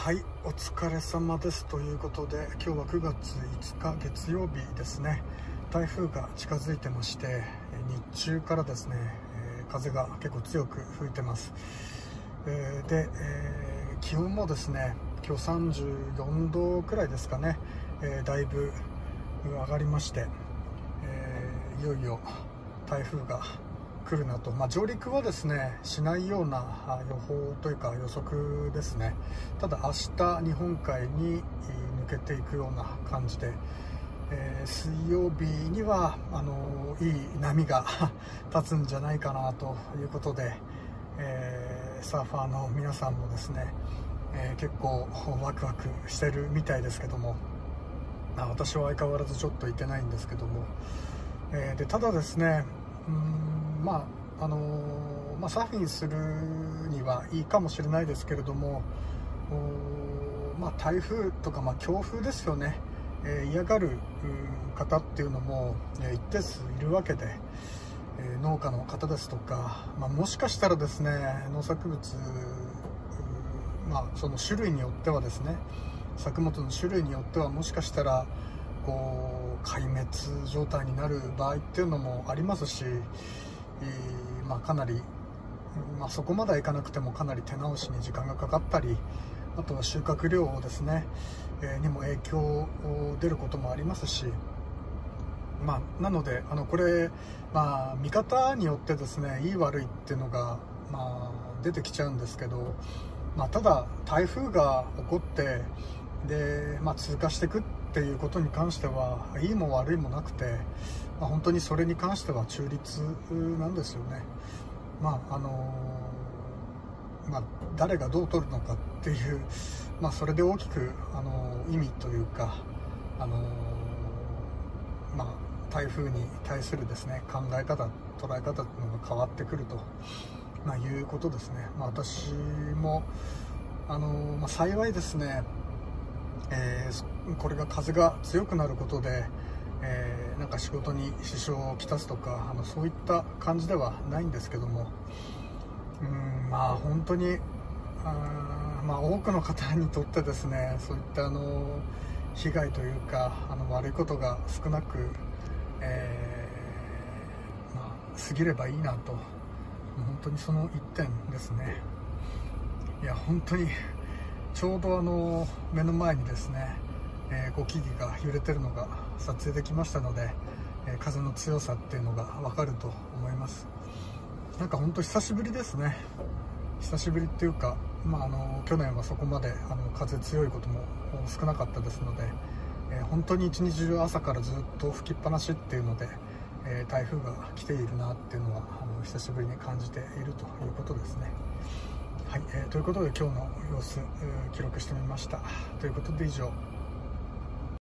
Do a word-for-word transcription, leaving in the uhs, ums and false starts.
はい、お疲れ様ですということで、今日はくがついつか月曜日ですね。台風が近づいてまして、日中からですね、風が結構強く吹いてます。で、気温もですね、今日さんじゅうよんどくらいですかね、だいぶ上がりまして、いよいよ台風が来るなと、まあ、上陸はですねしないような予報というか予測ですね。ただ明日日本海に抜けていくような感じで、えー、水曜日にはあのいい波が立つんじゃないかなということで、えー、サーファーの皆さんもですね、えー、結構ワクワクしてるみたいですけども、まあ、私は相変わらずちょっと行けないんですけども、えー、でただですね、うーんまああのーまあ、サーフィンするにはいいかもしれないですけれども、まあ、台風とか、まあ、強風ですよね、えー、嫌がる方っていうのも一定数いるわけで、えー、農家の方ですとか、まあ、もしかしたらですね農作物、まあ、その種類によってはですね作物の種類によってはもしかしたらこう壊滅状態になる場合っていうのもありますし、えーまあ、かなり、まあ、そこまではいかなくてもかなり手直しに時間がかかったり、あとは収穫量ですね、えー、にも影響出ることもありますし、まあ、なのであのこれ、まあ、見方によってですねいい悪いっていうのが、まあ、出てきちゃうんですけど、まあ、ただ台風が起こってで、まあ、通過していくっていうことに関してはいいも悪いもなくて、まあ、本当にそれに関しては中立なんですよね。まああのまあ、誰がどう取るのかっていう、まあ、それで大きく、あの意味というか、あのまあ、台風に対するですね考え方捉え方っていうのが変わってくると、まあ、いうことですね。まあ、私もあの、まあ、幸いですね、えー、これが風が強くなることで、えー、なんか仕事に支障をきたすとか、あのそういった感じではないんですけども、うんまあ本当にあ、まあ、多くの方にとってですねそういったあの被害というかあの悪いことが少なく、えーまあ、過ぎればいいなと、本当にその一点ですね。いや本当にちょうどあの目の前にですね、えー、ご木々が揺れてるのが撮影できましたので、えー、風の強さっていうのが分かると思います。なんか本当久しぶりですね。久しぶりっていうか、まあ、あの去年はそこまであの風強いことも少なかったですので、えー、本当に一日中朝からずっと吹きっぱなしっていうので、えー、台風が来ているなっていうのはあの久しぶりに感じているということですね。はい、えー、ということで今日の様子記録してみました。ということで以上。